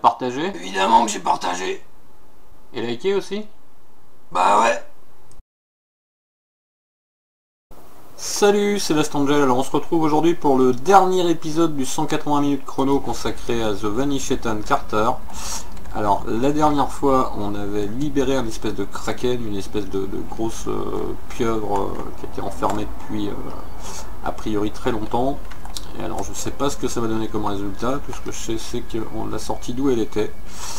partagé? Évidemment que j'ai partagé. Et liké aussi? Bah ouais. Salut, c'est Last Angel. Alors on se retrouve aujourd'hui pour le dernier épisode du 180 minutes chrono consacré à The Vanished Ethan Carter. Alors la dernière fois on avait libéré un espèce de kraken, une espèce de grosse pieuvre qui était enfermée depuis a priori très longtemps. Et alors je sais pas ce que ça va donner comme résultat, tout ce que je sais c'est qu'on l'a sortie d'où elle était.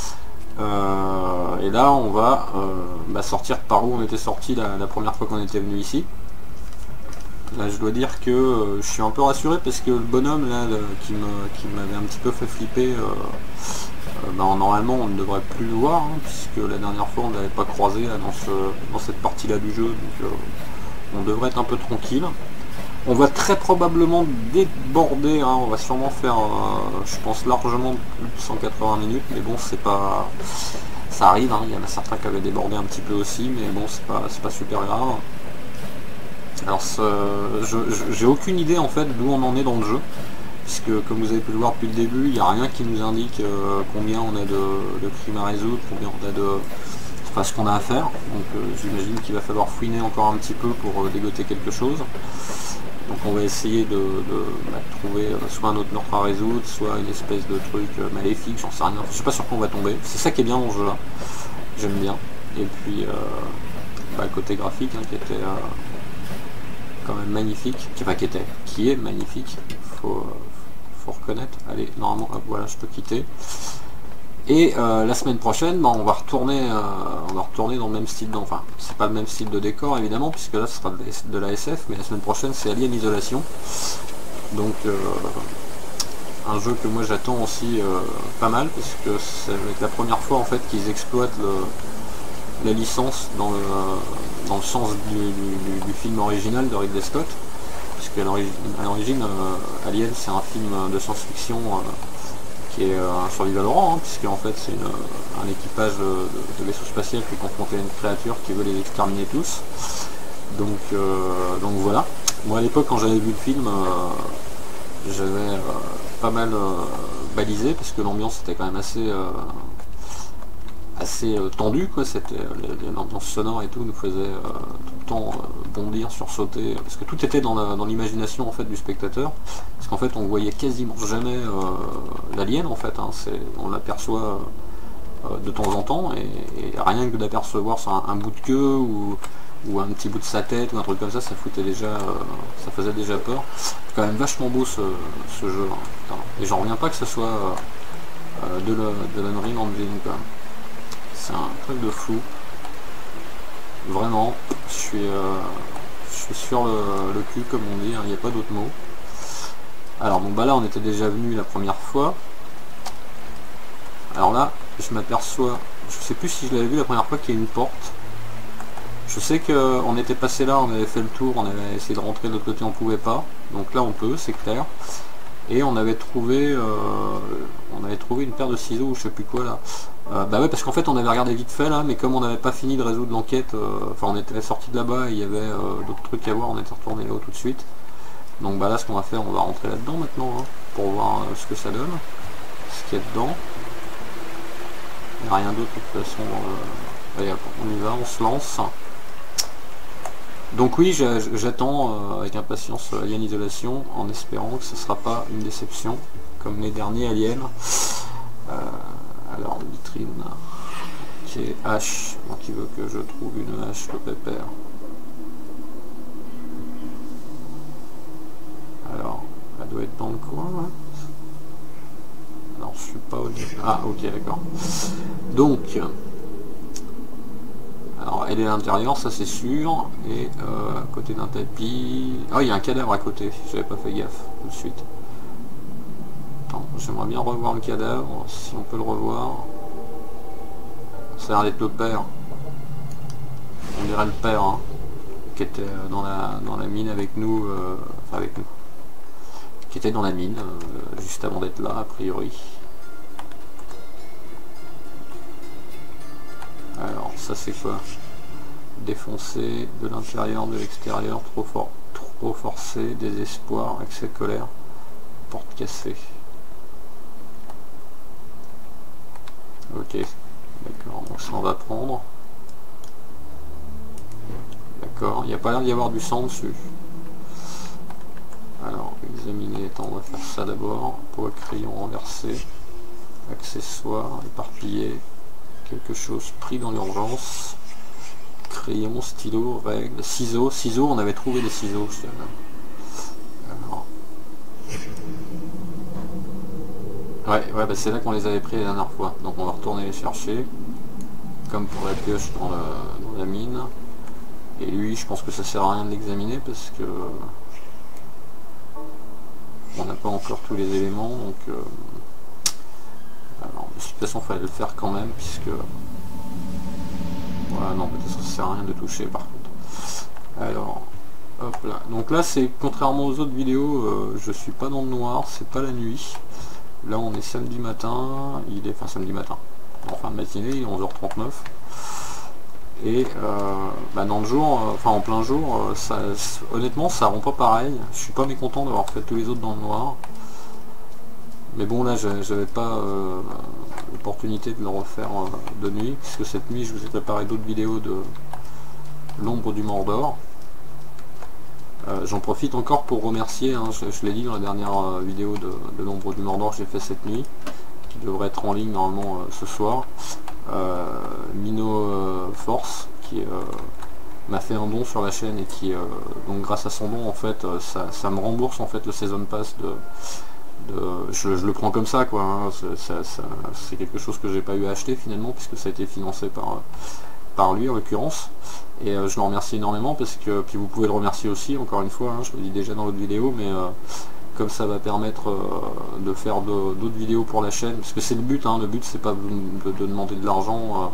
Et là on va sortir par où on était sorti la première fois qu'on était venu ici. Là je dois dire que je suis un peu rassuré parce que le bonhomme là qui m'avait un petit peu fait flipper, normalement on ne devrait plus le voir, hein, puisque la dernière fois on ne l'avait pas croisé là, dans cette partie là du jeu, donc on devrait être un peu tranquille. On va très probablement déborder, hein, on va sûrement faire, je pense largement plus de 180 minutes, mais bon c'est pas... ça arrive, hein, il y en a certains qui avaient débordé un petit peu aussi, mais bon c'est pas super grave. Alors j'ai aucune idée en fait d'où on en est dans le jeu, puisque comme vous avez pu le voir depuis le début, il n'y a rien qui nous indique combien on a de crimes à résoudre, combien on a enfin ce qu'on a à faire, donc j'imagine qu'il va falloir fouiner encore un petit peu pour dégoter quelque chose. Donc on va essayer de trouver soit un autre meurtre à résoudre, soit une espèce de truc maléfique, j'en sais rien, je sais pas sur quoi on va tomber, c'est ça qui est bien dans ce jeu là, j'aime bien. Et puis le côté graphique hein, qui était quand même magnifique, qui est magnifique, faut reconnaître. Allez, normalement, hop, voilà, je peux quitter. Et la semaine prochaine, on va retourner dans le même style, enfin, c'est pas le même style de décor évidemment, puisque là ce sera de la SF, mais la semaine prochaine c'est Alien Isolation. Donc un jeu que moi j'attends aussi pas mal, parce que c'est la première fois en fait qu'ils exploitent la licence dans le sens du film original de Ridley Scott, puisque à l'origine Alien c'est un film de science-fiction qui est un survival horror, hein, puisque en fait c'est un équipage de vaisseau spatial qui est confronté à une créature qui veut les exterminer tous. Donc voilà. Moi à l'époque quand j'avais vu le film, j'avais pas mal balisé, parce que l'ambiance était quand même assez tendu, quoi. C'était l'ambiance sonore et tout nous faisait tout le temps bondir, sursauter, parce que tout était dans l'imagination en fait du spectateur, parce qu'en fait on voyait quasiment jamais l'alien en fait, hein. On l'aperçoit de temps en temps, et rien que d'apercevoir un bout de queue ou un petit bout de sa tête ou un truc comme ça, ça foutait déjà, ça faisait déjà peur. C'est quand même vachement beau ce jeu, hein. Et j'en reviens pas que ce soit de l'Unreal Engine, quoi. C'est un truc de fou, vraiment. Je suis sur le cul comme on dit, hein, il n'y a pas d'autre mot. Alors bon là on était déjà venu la première fois. Alors là je m'aperçois, je sais plus si je l'avais vu la première fois, qu'il y a une porte. Je sais qu'on était passé là, on avait fait le tour, on avait essayé de rentrer de l'autre côté, on pouvait pas, donc là on peut, c'est clair. Et on avait trouvé une paire de ciseaux ou je sais plus quoi là. Bah ouais, parce qu'en fait on avait regardé vite fait là, mais comme on n'avait pas fini de résoudre l'enquête, enfin on était sorti de là-bas et il y avait d'autres trucs à voir, on était retourné là-haut tout de suite. Donc bah là ce qu'on va faire, on va rentrer là-dedans maintenant, hein, pour voir ce que ça donne, ce qu'il y a dedans. Il n'y a rien d'autre de toute façon. Allez, on y va, on se lance. Donc oui, j'attends avec impatience Alien Isolation, en espérant que ce ne sera pas une déception comme les derniers Aliens. Alors vitrine, qui est H, donc il veut que je trouve une hache, le pépère. Alors, elle doit être dans le coin là. Alors je suis pas au début. Ah ok, d'accord. Donc alors elle est à l'intérieur, ça c'est sûr, et à côté d'un tapis... Ah, il y a un cadavre à côté, j'avais pas fait gaffe tout de suite. Attends, j'aimerais bien revoir le cadavre, si on peut le revoir. Ça a l'air d'être le père. On dirait le père, hein, qui était dans la mine avec nous, enfin avec nous. Qui était dans la mine, juste avant d'être là, a priori. Alors ça c'est quoi? Défoncé de l'intérieur, de l'extérieur, trop forcé, désespoir, accès colère, porte cassée. Ok, d'accord, donc ça on va prendre. D'accord, il n'y a pas l'air d'y avoir du sang dessus. Alors, examiner, attends, on va faire ça d'abord. Pour crayon renversé, accessoires, éparpillé, quelque chose pris dans l'urgence. Crayon, stylo, règles, ciseaux. Ciseaux, on avait trouvé des ciseaux. Alors. Ouais, bah c'est là qu'on les avait pris la dernière fois. Donc on va retourner les chercher. Comme pour la pioche dans la mine. Et lui, je pense que ça sert à rien de l'examiner parce que on n'a pas encore tous les éléments. Donc alors, de toute façon, il fallait le faire quand même puisque voilà, non, peut-être ça sert à rien de toucher par contre. Alors, hop là. Donc là, c'est contrairement aux autres vidéos, je suis pas dans le noir, c'est pas la nuit. Là, on est samedi matin, enfin samedi matin, en fin de matinée, il est 11h39. Et dans le jour, enfin en plein jour, honnêtement, ça rend pas pareil. Je suis pas mécontent d'avoir fait tous les autres dans le noir. Mais bon, là, j'avais pas l'opportunité de le refaire de nuit, puisque cette nuit, je vous ai préparé d'autres vidéos de l'ombre du Mordor. J'en profite encore pour remercier, hein, je l'ai dit dans la dernière vidéo de l'ombre du Mordor que j'ai fait cette nuit, qui devrait être en ligne normalement ce soir. Mino Force, qui m'a fait un don sur la chaîne et qui, donc grâce à son don, en fait, ça me rembourse en fait le Season Pass je le prends comme ça, quoi, hein, c'est quelque chose que j'ai pas eu à acheter finalement, puisque ça a été financé par lui en l'occurrence. Et je le remercie énormément parce que, puis vous pouvez le remercier aussi, encore une fois, hein, je le dis déjà dans l'autre vidéo, mais comme ça va permettre de faire d'autres vidéos pour la chaîne, parce que c'est le but, hein, le but c'est pas de demander de l'argent,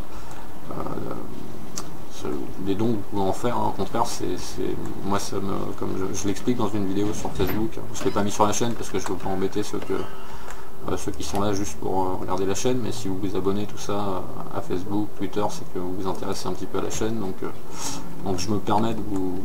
des dons que vous pouvez en faire, hein, au contraire, moi ça me, comme je l'explique dans une vidéo sur Facebook, je ne l'ai pas mis sur la chaîne parce que je ne veux pas embêter ceux qui sont là juste pour regarder la chaîne, mais si vous vous abonnez tout ça à Facebook, Twitter, c'est que vous vous intéressez un petit peu à la chaîne, donc je me permets de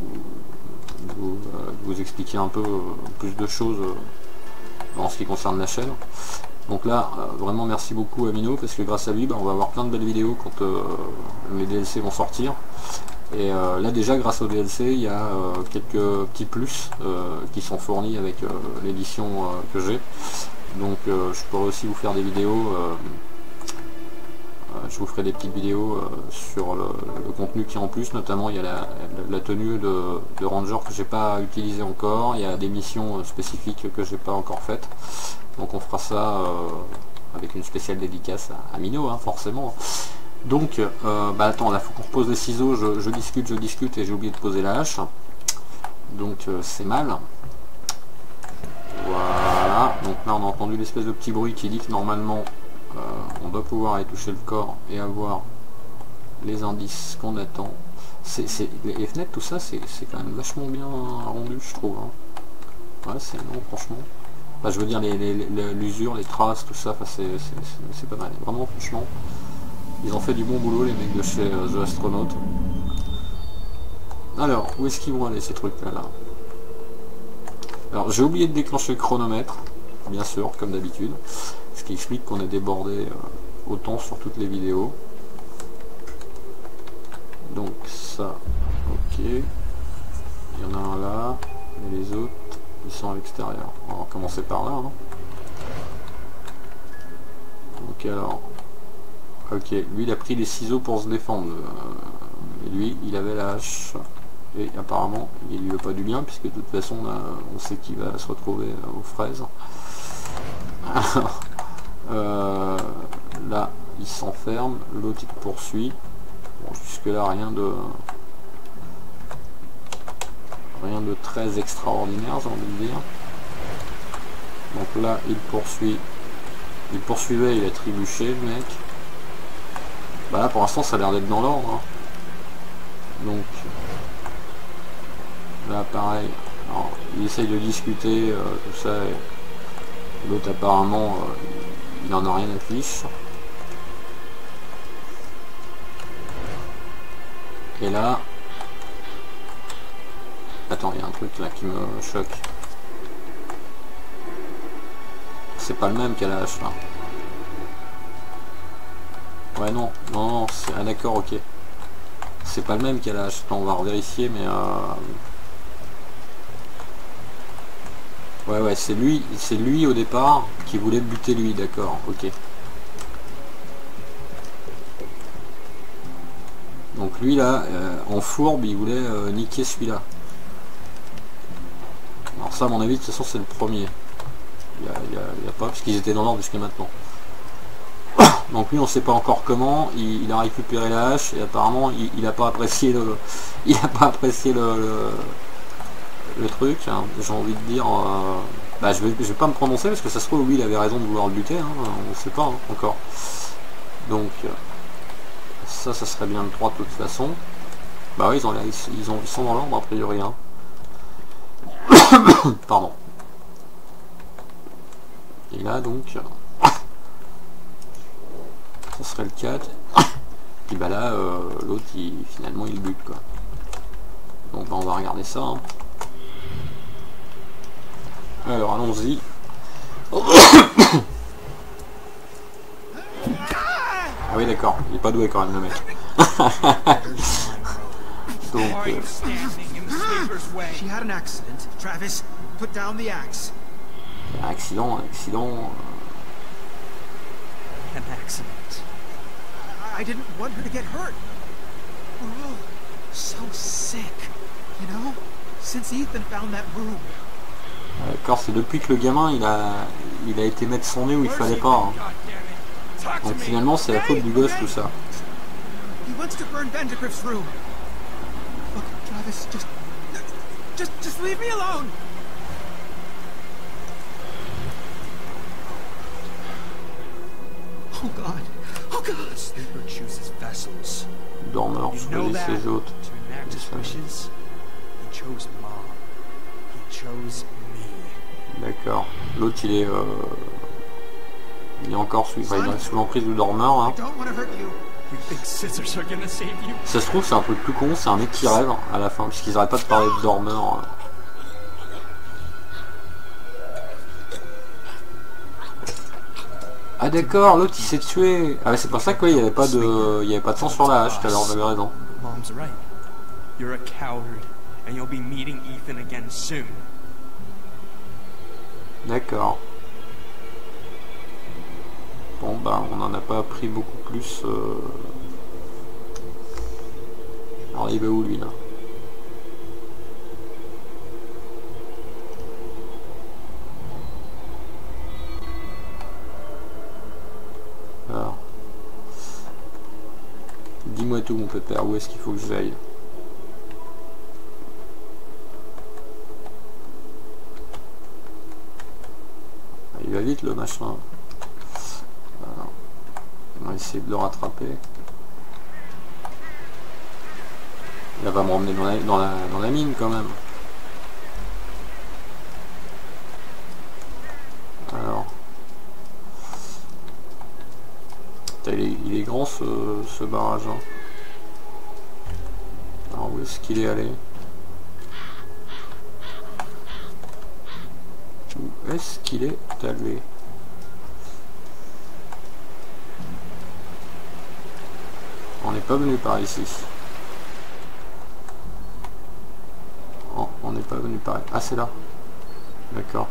vous expliquer un peu plus de choses en ce qui concerne la chaîne. Donc là, vraiment merci beaucoup à Mino, parce que grâce à lui, on va avoir plein de belles vidéos quand les DLC vont sortir. Et là déjà, grâce au DLC, il y a quelques petits plus qui sont fournis avec l'édition que j'ai. Donc je pourrais aussi vous faire des vidéos, je vous ferai des petites vidéos sur le contenu qui est en plus, notamment il y a la tenue de Ranger que j'ai pas utilisée encore, il y a des missions spécifiques que j'ai pas encore faites. Donc on fera ça avec une spéciale dédicace à Mino, hein, forcément. Donc, attends, là faut qu'on repose les ciseaux, je discute et j'ai oublié de poser la hache. Donc c'est mal. Voilà, donc là on a entendu l'espèce de petit bruit qui dit que normalement on doit pouvoir aller toucher le corps et avoir les indices qu'on attend. Les fenêtres, tout ça, c'est quand même vachement bien rendu, je trouve. Hein. Ouais, c'est non, franchement. Enfin, je veux dire, l'usure, les traces, tout ça, c'est pas mal. Vraiment, franchement, ils ont fait du bon boulot, les mecs de chez The Astronaut. Alors, où est-ce qu'ils vont aller, ces trucs-là là? Alors, j'ai oublié de déclencher le chronomètre, bien sûr, comme d'habitude, ce qui explique qu'on est débordé autant sur toutes les vidéos. Donc ça, ok. Il y en a un là, et les autres, ils sont à l'extérieur. On va commencer par là. Hein. Donc alors, ok, lui il a pris les ciseaux pour se défendre. Et lui, il avait la hache. Et apparemment, il lui veut pas du bien, puisque de toute façon, là, on sait qu'il va se retrouver aux fraises. Alors, là, il s'enferme, l'autre il poursuit. Bon, jusque là, rien de très extraordinaire, j'ai envie de dire. Donc là, il poursuit. Il poursuivait, il a trébuché, le mec. Bah là, pour l'instant, ça a l'air d'être dans l'ordre. Hein. Donc, là, pareil. Alors, il essaye de discuter, tout ça. L'autre, apparemment, il en a rien à fiche. Et là... Attends, il y a un truc là qui me choque. C'est pas le même qu'à la hache là. Ouais, non, non, non, ah, d'accord, ok. C'est pas le même qu'à l'âge. On va revérifier, mais... Ouais, ouais, c'est lui au départ qui voulait buter lui, d'accord, ok. Donc lui là, en fourbe, il voulait niquer celui-là. Alors ça, à mon avis, de toute façon, c'est le premier. Il y a pas, parce qu'ils étaient dans l'ordre jusqu'à maintenant. Donc lui, on sait pas encore comment, il a récupéré la hache, et apparemment, il a pas apprécié le... Il a pas apprécié le truc, hein. J'ai envie de dire... bah, je vais pas me prononcer, parce que ça se trouve, lui, il avait raison de vouloir le buter, hein. On sait pas, hein, encore. Donc... ça serait bien le 3 de toute façon. Bah oui, ils sont dans l'ordre a priori. Hein. Pardon. Et là donc, ça serait le 4. Puis bah là, l'autre finalement il bute quoi. Donc bah, on va regarder ça. Hein. Alors allons-y. Ah oui d'accord, il est pas doué quand même le mec. Donc, accident. I didn't want her to get hurt. We're all so sick, you know? Since Ethan found that room. D'accord, c'est depuis que le gamin il a été mettre son nez où il fallait pas. Hein. Donc finalement c'est la faute du gosse tout ça. He wants to burn Vandergrift's room. Look, Travis, just leave me alone. Oh God. Oh God. Sleeper chooses vessels. Dormeur choisit ses hôtes. To enact his wishes, he chose Mom. He chose me. D'accord. L'autre il est encore sous l'emprise du dormeur. Hein. Ça se trouve c'est un truc tout con, c'est un mec qui rêve à la fin, puisqu'ils arrêtent pas de parler de dormeur. Ah d'accord, l'autre il s'est tué. Ah c'est pour ça qu'il n'y avait pas de sang sur la hache tout à l'heure, j'avais raison. D'accord. Bon bah on n'en a pas appris beaucoup plus. Alors il va où lui là? Alors. Dis-moi tout mon pépère, où est-ce qu'il faut que j'aille? Il va vite le machin. Voilà. On va essayer de le rattraper. Il va me ramener dans la mine quand même. Alors. Putain, il est grand ce barrage. Hein. Alors où est-ce qu'il est allé? Où est-ce qu'il est allé? On n'est pas venu par ici. Oh, on n'est pas venu par ici. Ah, c'est là. D'accord.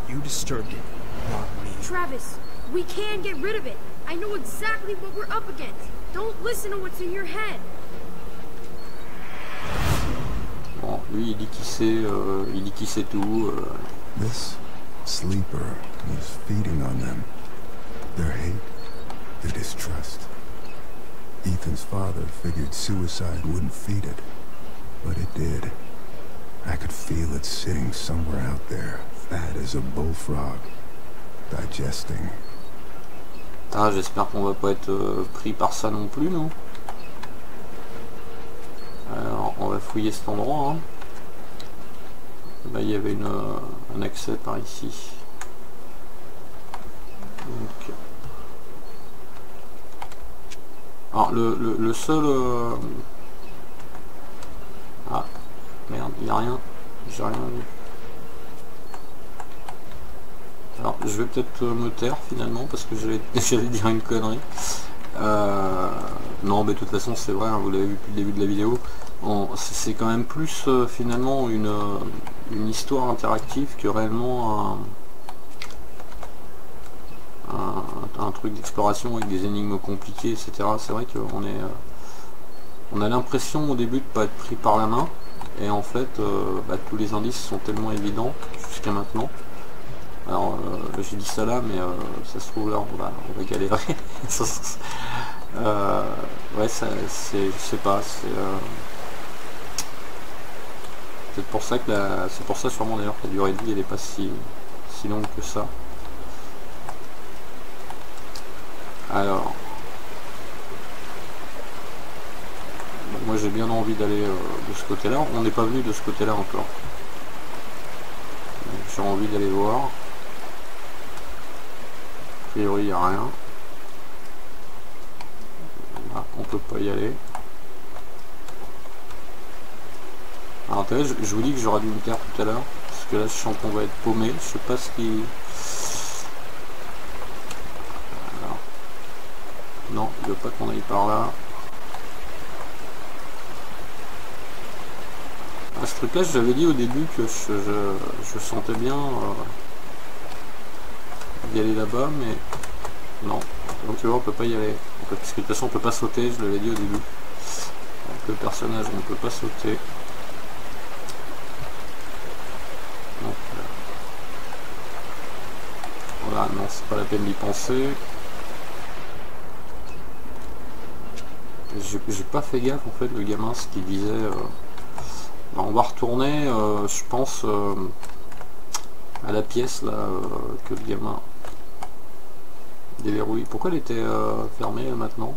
Travis, we can get rid of it. I know exactly what we're up against. Don't listen to what's in your head. Bon, lui il dit qu'il sait tout. This sleeper was feeding on them. Their hate, their distrust. Ethan's father figured suicide wouldn't feed it, but it did. I could feel it sitting somewhere out there, fat as a bullfrog, digesting. Ah, j'espère qu'on va pas être pris par ça non plus, non? Alors, on va fouiller cet endroit. Hein. Là, il y avait un accès par ici. Donc... Alors, le seul... Ah, merde, il n'y a rien. J'ai rien vu. Alors, je vais peut-être me taire finalement, parce que j'allais dire une connerie. Non, mais de toute façon, c'est vrai, hein, vous l'avez vu depuis le début de la vidéo. C'est quand même plus finalement une histoire interactive que réellement un truc d'exploration avec des énigmes compliquées, etc. C'est vrai qu'on est, on a l'impression au début de pas être pris par la main, et en fait, tous les indices sont tellement évidents jusqu'à maintenant. Alors, j'ai dit ça là, mais ça se trouve là, on va galérer. Ouais, je sais pas, c'est peut-être pour ça que c'est pour ça sûrement d'ailleurs que la durée de vie elle est pas si longue que ça. Alors, moi j'ai bien envie d'aller de ce côté-là. On n'est pas venu de ce côté-là encore. J'ai envie d'aller voir. A priori il n'y a rien. Là, on peut pas y aller. Alors je vous dis que j'aurais dû me taire tout à l'heure, parce que là je sens qu'on va être paumé. Je sais pas ce qui... Alors... Non, il ne veut pas qu'on aille par là. À ce truc là, j'avais dit au début que je sentais bien d'y aller là-bas, mais non. Donc tu vois, on peut pas y aller. Parce que de toute façon on peut pas sauter, je l'avais dit au début. Avec le personnage on ne peut pas sauter. Donc, voilà, non, c'est pas la peine d'y penser. J'ai pas fait gaffe en fait, le gamin, ce qu'il disait. On va retourner, je pense, à la pièce là que le gamin déverrouille. Pourquoi elle était fermée maintenant?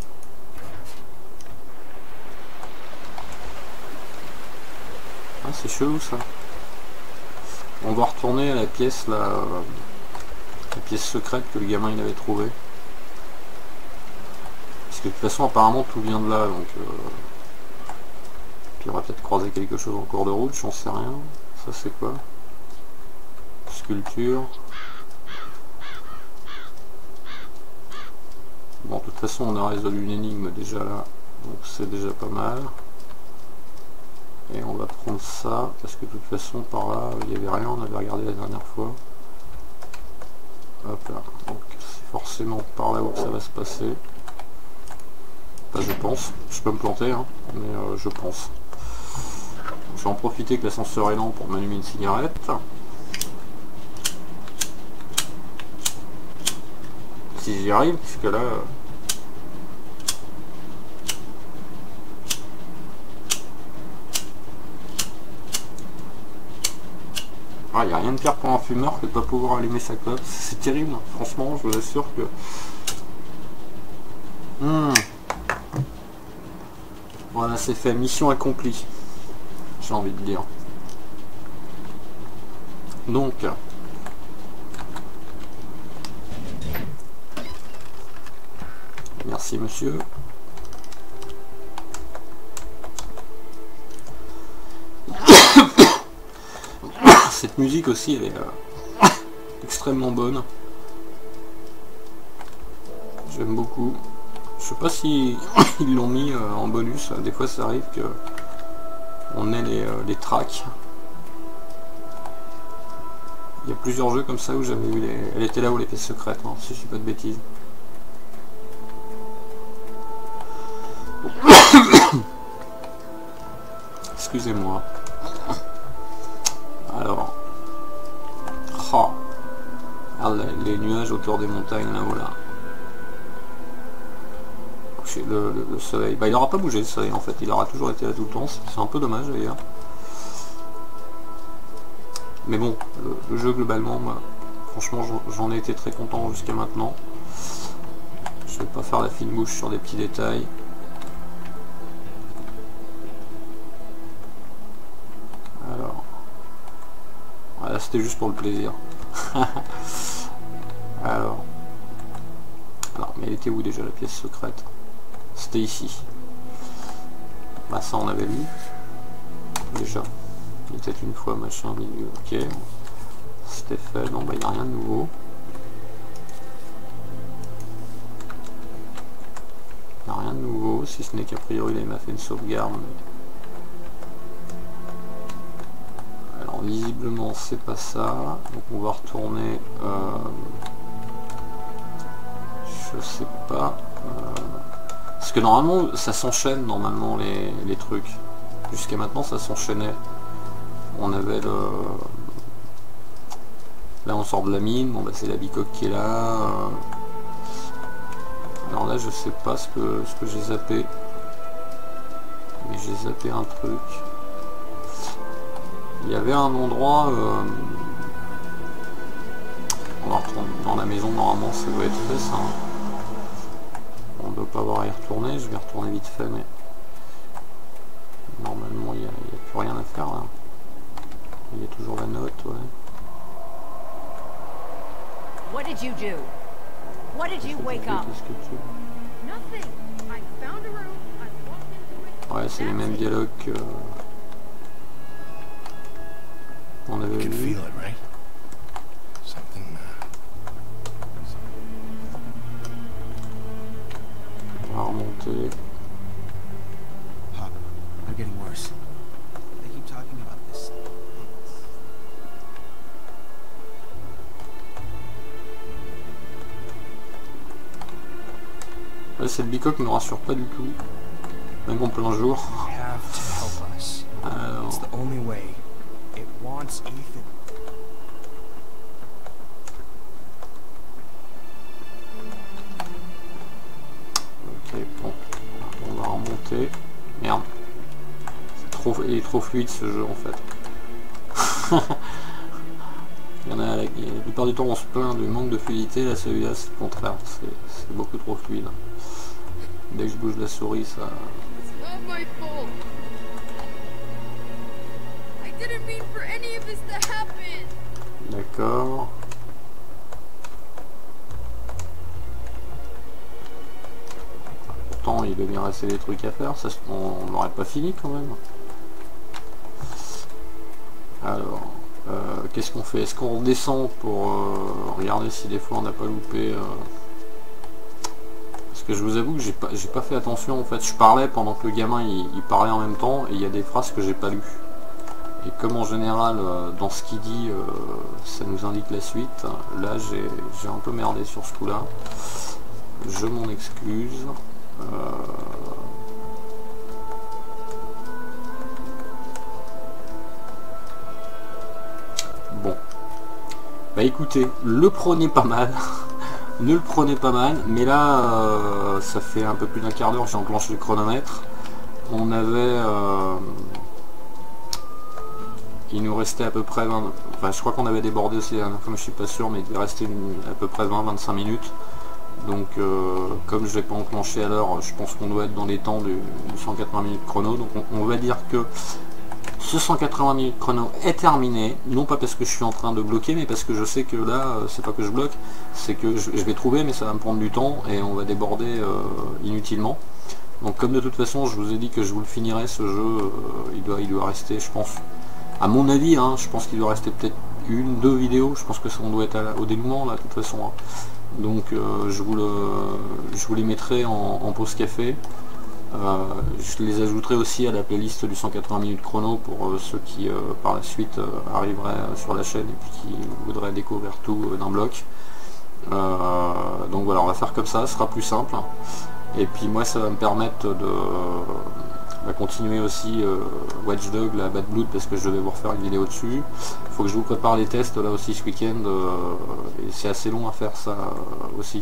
Ah, c'est chelou ça. On va retourner à la pièce là, la pièce secrète que le gamin il avait trouvée. Parce que de toute façon apparemment tout vient de là, donc puis on va peut-être croiser quelque chose en cours de route, j'en sais rien. Ça c'est quoi? Sculpture. Bon, de toute façon on a résolu une énigme déjà là, donc c'est déjà pas mal. Et on va prendre ça, parce que de toute façon par là il n'y avait rien, on avait regardé la dernière fois. Hop là, donc c'est forcément par là où ça va se passer. Enfin, je pense, je peux me planter, hein, mais je pense. Je vais en profiter que l'ascenseur est lent pour m'allumer une cigarette. Si j'y arrive, puisque là... Ah, il n'y a rien de pire pour un fumeur que de ne pas pouvoir allumer sa clope. C'est terrible, franchement, je vous assure que... Voilà, c'est fait, mission accomplie, j'ai envie de dire. Donc... Merci monsieur. Cette musique aussi, elle est extrêmement bonne. J'aime beaucoup. Je sais pas si ils l'ont mis en bonus. Des fois, ça arrive que on ait les tracks. Il y a plusieurs jeux comme ça où j'avais eu les... Elle était là où les pièces secrètes, hein, si je dis pas de bêtises. Excusez-moi. Alors, oh, les nuages autour des montagnes là, voilà. Le soleil, bah, il n'aura pas bougé le soleil en fait, il aura toujours été là tout le temps, c'est un peu dommage d'ailleurs. Mais bon, le jeu globalement, moi, franchement j'en ai été très content jusqu'à maintenant. Je vais pas faire la fine bouche sur des petits détails. Alors, voilà, c'était juste pour le plaisir. Alors, mais elle était où déjà la pièce secrète? C'était ici. Bah ça on avait lu. Déjà. Il était une fois machin milieu. Ok. C'était fait. Non bah il n'y a rien de nouveau. si ce n'est qu'a priori là il m'a fait une sauvegarde. Alors visiblement c'est pas ça, donc on va retourner, je sais pas, parce que normalement ça s'enchaîne normalement les trucs, jusqu'à maintenant ça s'enchaînait, on avait le... Là on sort de la mine, bon bah c'est la bicoque qui est là. Alors là je sais pas ce que j'ai zappé. Mais j'ai zappé un truc. Il y avait un endroit... on va retourner dans la maison, normalement ça doit être fait ça. On ne doit pas avoir à y retourner, je vais retourner vite fait mais... Normalement il n'y a plus rien à faire là. Il y a toujours la note, ouais. What did you do? What did you wake up? Nothing. I found a room. I walked into it. Ouais, c'est les mêmes dialogues que... on avait You can vu. feel it, right? Something. On va remonter. Pop, they're getting worse. They keep talking about this. Là, cette bicoque ne rassure pas du tout, même en plein jour. They have to help us. Alors, It's the only way. It wants Ethan. ok, bon, on va remonter. Merde, il est trop fluide ce jeu en fait. Il y en a, la plupart du temps on se plaint du manque de fluidité, là celui-là c'est le contraire, c'est beaucoup trop fluide. Dès que je bouge la souris ça... It's not my fault. I didn't mean for any of this to happen. D'accord. Pourtant il doit bien rester des trucs à faire, ça, on n'aurait pas fini quand même. Alors, qu'est-ce qu'on fait? Est-ce qu'on redescend pour regarder si des fois on n'a pas loupé Parce que je vous avoue que j'ai pas fait attention en fait. Je parlais pendant que le gamin il parlait en même temps et il y a des phrases que j'ai pas lues. Et comme en général dans ce qu'il dit ça nous indique la suite, là j'ai un peu merdé sur ce coup là. Je m'en excuse. Bon. Bah écoutez, le prenez pas mal. Ne le prenez pas mal. Mais là, ça fait un peu plus d'un quart d'heure, j'ai enclenché le chronomètre. On avait... il nous restait à peu près 20... Enfin, je crois qu'on avait débordé aussi, comme je suis pas sûr, mais il devait rester à peu près 20-25 minutes. Donc, comme je l'ai pas enclenché à l'heure, je pense qu'on doit être dans les temps du 180 minutes chrono. Donc, on va dire que ce 180 minutes chrono est terminé, non pas parce que je suis en train de bloquer, mais parce que je sais que là, c'est pas que je bloque, c'est que je vais trouver, mais ça va me prendre du temps et on va déborder inutilement. Donc comme de toute façon, je vous ai dit que je vous le finirai, ce jeu, il doit rester, je pense, à mon avis, hein, je pense qu'il doit rester peut-être 1-2 vidéos, je pense que ça on doit être au dénouement là, de toute façon. Hein. Donc je vous les mettrai en pause café. Je les ajouterai aussi à la playlist du 180 minutes chrono pour ceux qui par la suite arriveraient sur la chaîne et puis qui voudraient découvrir tout d'un bloc. Donc voilà, on va faire comme ça, ce sera plus simple. Et puis moi ça va me permettre de continuer aussi Watch Dogs, la Bad Blood, parce que je vais vous refaire une vidéo dessus. Il faut que je vous prépare les tests là aussi ce week-end, et c'est assez long à faire ça aussi.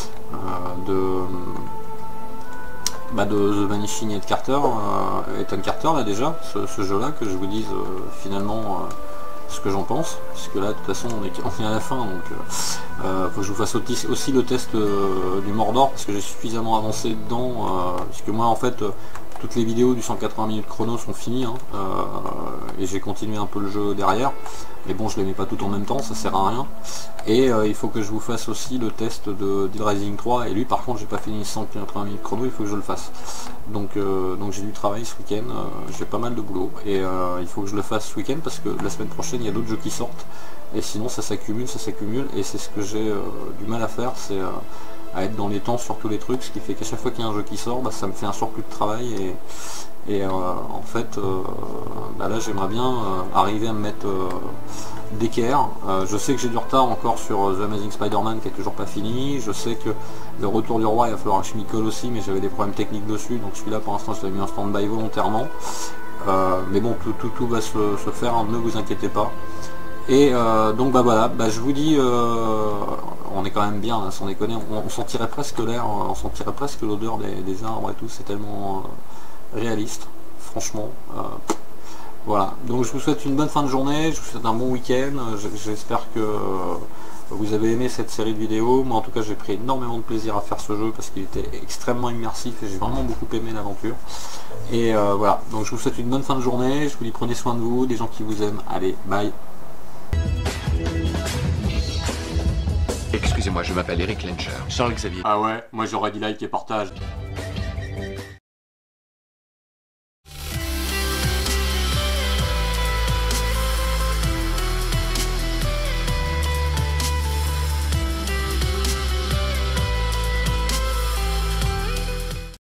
De The Vanishing Ethan Carter là déjà, ce jeu là, que je vous dise finalement ce que j'en pense, puisque là de toute façon on est à la fin, donc faut que je vous fasse aussi le test du Mordor, parce que j'ai suffisamment avancé dedans, puisque moi en fait toutes les vidéos du 180 minutes chrono sont finies, hein, et j'ai continué un peu le jeu derrière, mais bon je les mets pas tout en même temps, ça sert à rien. Et il faut que je vous fasse aussi le test de Dead Rising 3, et lui par contre j'ai pas fini 180 minutes chrono, il faut que je le fasse. Donc j'ai du travail ce week-end, j'ai pas mal de boulot, et il faut que je le fasse ce week-end parce que la semaine prochaine il y a d'autres jeux qui sortent, et sinon ça s'accumule, et c'est ce que j'ai du mal à faire, c'est à être dans les temps sur tous les trucs, ce qui fait qu'à chaque fois qu'il y a un jeu qui sort, bah, ça me fait un surplus de travail et en fait bah là j'aimerais bien arriver à me mettre d'équerre. Je sais que j'ai du retard encore sur The Amazing Spider-Man qui est toujours pas fini, je sais que le Retour du Roi il va falloir que je m'y colle aussi, mais j'avais des problèmes techniques dessus, donc celui-là pour l'instant je l'ai mis en stand-by volontairement, mais bon tout va se faire, hein, ne vous inquiétez pas. Et donc bah voilà, bah, je vous dis, on est quand même bien, hein, sans déconner, on sentirait presque l'air, on sentirait presque l'odeur des arbres et tout, c'est tellement réaliste, franchement. Voilà, donc je vous souhaite une bonne fin de journée, je vous souhaite un bon week-end, j'espère que vous avez aimé cette série de vidéos. Moi en tout cas j'ai pris énormément de plaisir à faire ce jeu parce qu'il était extrêmement immersif et j'ai vraiment beaucoup aimé l'aventure. Et voilà, donc je vous souhaite une bonne fin de journée, je vous dis prenez soin de vous, des gens qui vous aiment, allez, bye. Excusez-moi, je m'appelle Eric Lencher. Charles Xavier. Ah ouais, moi j'aurais dit like et partage.